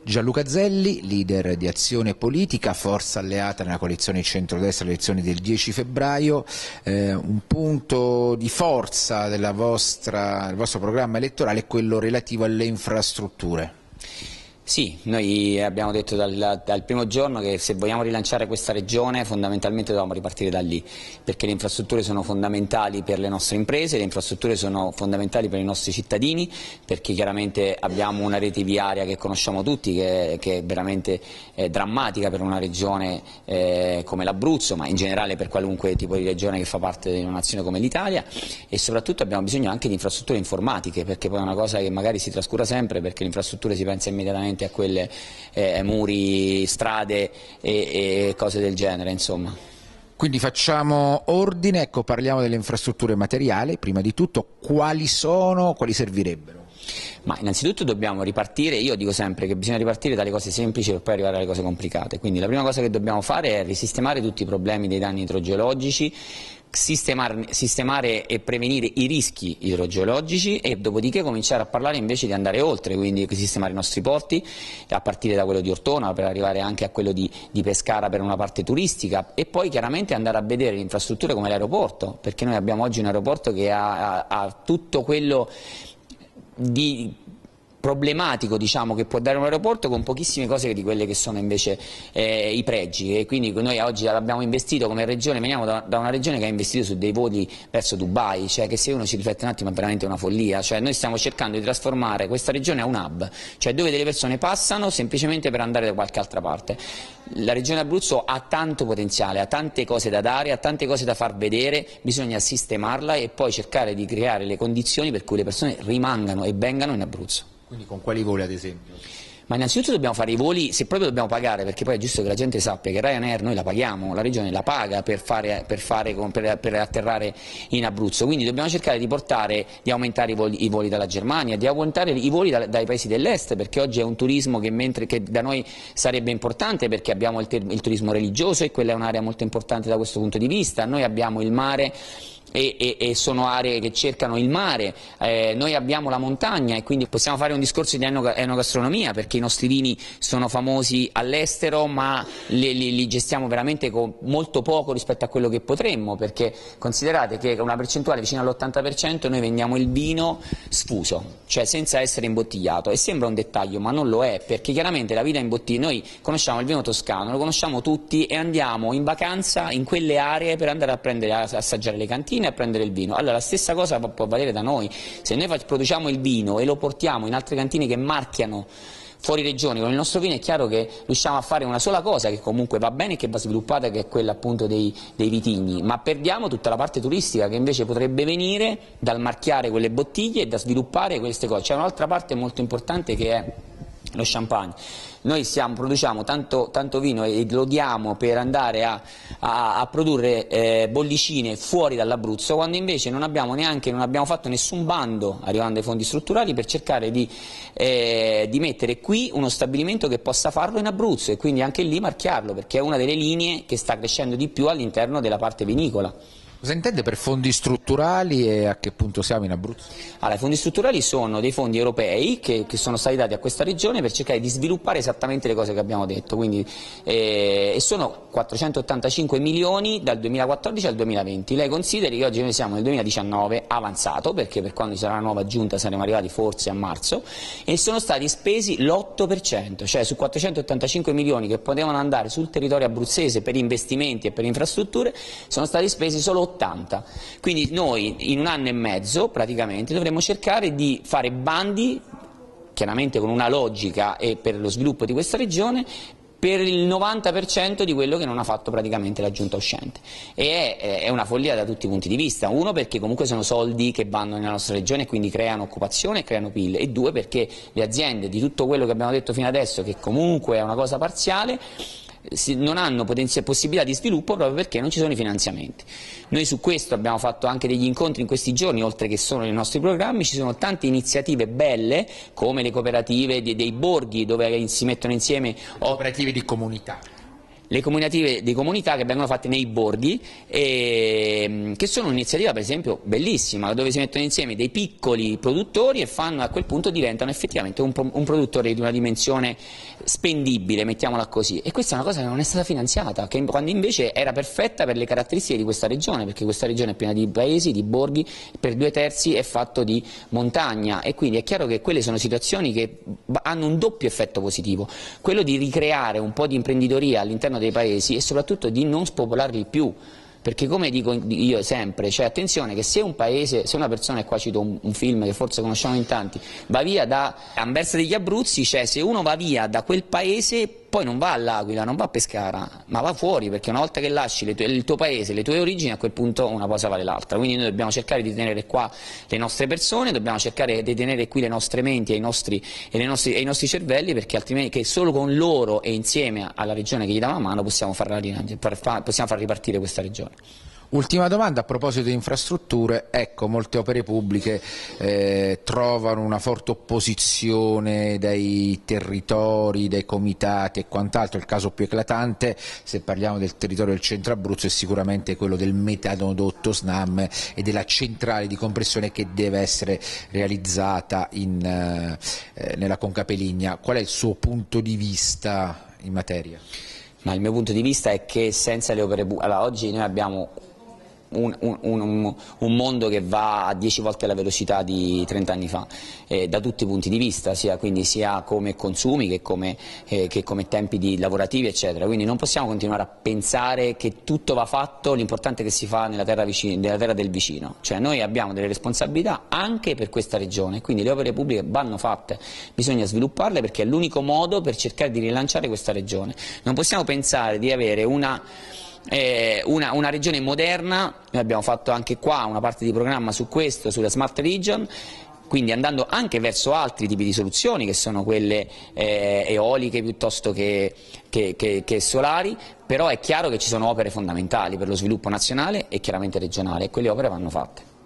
Gianluca Zelli, leader di Azione Politica, forza alleata nella coalizione centrodestra alle elezioni del 10 febbraio, un punto di forza del vostro programma elettorale è quello relativo alle infrastrutture. Sì, noi abbiamo detto dal primo giorno che se vogliamo rilanciare questa regione fondamentalmente dobbiamo ripartire da lì, perché le infrastrutture sono fondamentali per le nostre imprese, le infrastrutture sono fondamentali per i nostri cittadini, perché chiaramente abbiamo una rete viaria che conosciamo tutti, che è veramente drammatica per una regione come l'Abruzzo, ma in generale per qualunque tipo di regione che fa parte di una nazione come l'Italia, e soprattutto abbiamo bisogno anche di infrastrutture informatiche, perché poi è una cosa che magari si trascura sempre, perché le infrastrutture si pensa immediatamente a quelle muri, strade e cose del genere, insomma. Quindi facciamo ordine, ecco, parliamo delle infrastrutture materiali, prima di tutto quali sono, quali servirebbero? Ma innanzitutto dobbiamo ripartire, io dico sempre che bisogna ripartire dalle cose semplici per poi arrivare alle cose complicate, quindi la prima cosa che dobbiamo fare è risistemare tutti i problemi dei danni idrogeologici, sistemare e prevenire i rischi idrogeologici e dopodiché cominciare a parlare invece di andare oltre, quindi sistemare i nostri porti, a partire da quello di Ortona per arrivare anche a quello di Pescara per una parte turistica, e poi chiaramente andare a vedere le infrastrutture come l'aeroporto, perché noi abbiamo oggi un aeroporto che ha tutto quello di problematico, diciamo, che può dare un aeroporto, con pochissime cose di quelle che sono invece i pregi, e quindi noi oggi abbiamo investito come regione, veniamo da una regione che ha investito su dei voli verso Dubai, cioè che se uno ci riflette un attimo è veramente una follia, cioè noi stiamo cercando di trasformare questa regione a un hub, cioè dove delle persone passano semplicemente per andare da qualche altra parte. La regione Abruzzo ha tanto potenziale, ha tante cose da dare, ha tante cose da far vedere, bisogna sistemarla e poi cercare di creare le condizioni per cui le persone rimangano e vengano in Abruzzo. Quindi con quali voli ad esempio? Ma innanzitutto dobbiamo fare i voli, se proprio dobbiamo pagare, perché poi è giusto che la gente sappia che Ryanair noi la paghiamo, la regione la paga per atterrare in Abruzzo, quindi dobbiamo cercare di aumentare i voli dalla Germania, di aumentare i voli dai paesi dell'est, perché oggi è un turismo che da noi sarebbe importante, perché abbiamo il turismo religioso e quella è un'area molto importante da questo punto di vista, noi abbiamo il mare e sono aree che cercano il mare, noi abbiamo la montagna e quindi possiamo fare un discorso di enogastronomia, perché i nostri vini sono famosi all'estero ma li gestiamo veramente con molto poco rispetto a quello che potremmo, perché considerate che con una percentuale vicina all'80% noi vendiamo il vino sfuso, cioè senza essere imbottigliato, e sembra un dettaglio ma non lo è, perché chiaramente la vita in bottiglia, noi conosciamo il vino toscano, lo conosciamo tutti e andiamo in vacanza in quelle aree per andare a assaggiare le cantine, a prendere il vino. Allora la stessa cosa può valere da noi, se noi produciamo il vino e lo portiamo in altre cantine che marchiano fuori regione con il nostro vino, è chiaro che riusciamo a fare una sola cosa che comunque va bene e che va sviluppata, che è quella appunto dei vitigni, ma perdiamo tutta la parte turistica che invece potrebbe venire dal marchiare quelle bottiglie e da sviluppare queste cose. C'è un'altra parte molto importante che è lo champagne. Noi produciamo tanto vino e lo diamo per andare a produrre bollicine fuori dall'Abruzzo, quando invece non abbiamo fatto nessun bando, arrivando ai fondi strutturali, per cercare di mettere qui uno stabilimento che possa farlo in Abruzzo e quindi anche lì marchiarlo, perché è una delle linee che sta crescendo di più all'interno della parte vinicola. Cosa intende per fondi strutturali e a che punto siamo in Abruzzo? Allora, i fondi strutturali sono dei fondi europei che sono stati dati a questa regione per cercare di sviluppare esattamente le cose che abbiamo detto, quindi, e sono 485 milioni dal 2014 al 2020. Lei consideri che oggi noi siamo nel 2019 avanzato, perché per quando ci sarà la nuova giunta saremo arrivati forse a marzo, e sono stati spesi l'8%, cioè su 485 milioni che potevano andare sul territorio abruzzese per investimenti e per infrastrutture sono stati spesi solo 80. Quindi noi in un anno e mezzo praticamente dovremmo cercare di fare bandi, chiaramente con una logica e per lo sviluppo di questa regione, per il 90% di quello che non ha fatto praticamente la giunta uscente, e è una follia da tutti i punti di vista. Uno, perché comunque sono soldi che vanno nella nostra regione e quindi creano occupazione e creano PIL, e due, perché le aziende di tutto quello che abbiamo detto fino adesso, che comunque è una cosa parziale, non hanno possibilità di sviluppo proprio perché non ci sono i finanziamenti. Noi su questo abbiamo fatto anche degli incontri in questi giorni, oltre che sono nei nostri programmi, ci sono tante iniziative belle come le cooperative dei borghi, dove si mettono insieme cooperative di comunità. le comunicative di comunità che vengono fatte nei borghi, che sono un'iniziativa per esempio bellissima, dove si mettono insieme dei piccoli produttori e fanno, a quel punto diventano effettivamente un produttore di una dimensione spendibile, mettiamola così, e questa è una cosa che non è stata finanziata, quando invece era perfetta per le caratteristiche di questa regione, perché questa regione è piena di paesi, di borghi, per 2/3 è fatto di montagna, e quindi è chiaro che quelle sono situazioni che hanno un doppio effetto positivo, quello di ricreare un po' di imprenditoria all'interno dei paesi e soprattutto di non spopolarli più, perché come dico io sempre, cioè attenzione che se un paese, se una persona, e qua cito un film che forse conosciamo in tanti, va via da Anversa degli Abruzzi, cioè se uno va via da quel paese poi non va all'Aquila, non va a Pescara, ma va fuori, perché una volta che lasci il tuo paese, le tue origini, a quel punto una cosa vale l'altra. Quindi noi dobbiamo cercare di tenere qua le nostre persone, dobbiamo cercare di tenere qui le nostre menti e i nostri cervelli, perché altrimenti che solo con loro e insieme alla regione che gli dà una mano possiamo far ripartire questa regione. Ultima domanda a proposito di infrastrutture, ecco, molte opere pubbliche trovano una forte opposizione dai territori, dai comitati e quant'altro. Il caso più eclatante, se parliamo del territorio del centro Abruzzo, è sicuramente quello del metanodotto SNAM e della centrale di compressione che deve essere realizzata nella Conca Peligna. Qual è il suo punto di vista in materia? Ma il mio punto di vista è che senza le opere pubbliche, allora, oggi noi abbiamo un mondo che va a 10 volte la velocità di 30 anni fa, da tutti i punti di vista, quindi sia come consumi che come tempi lavorativi eccetera, quindi non possiamo continuare a pensare che tutto va fatto, l'importante è che si fa nella terra del vicino, cioè noi abbiamo delle responsabilità anche per questa regione, quindi le opere pubbliche vanno fatte, bisogna svilupparle perché è l'unico modo per cercare di rilanciare questa regione. Non possiamo pensare di avere una regione moderna, noi abbiamo fatto anche qua una parte di programma su questo, sulla Smart Region, quindi andando anche verso altri tipi di soluzioni che sono quelle eoliche piuttosto che solari, però è chiaro che ci sono opere fondamentali per lo sviluppo nazionale e chiaramente regionale e quelle opere vanno fatte.